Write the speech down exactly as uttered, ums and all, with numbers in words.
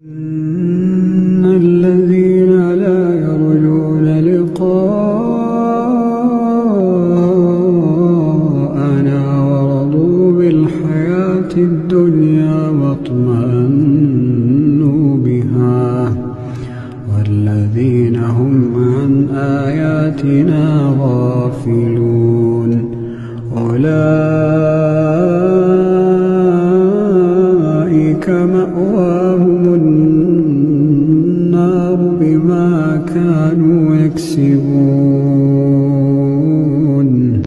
إن الذين لا يرجون لقاءنا ورضوا بالحياة الدنيا واطمأنوا بها والذين هم عن آياتنا غافلون أولئك مأواهم النار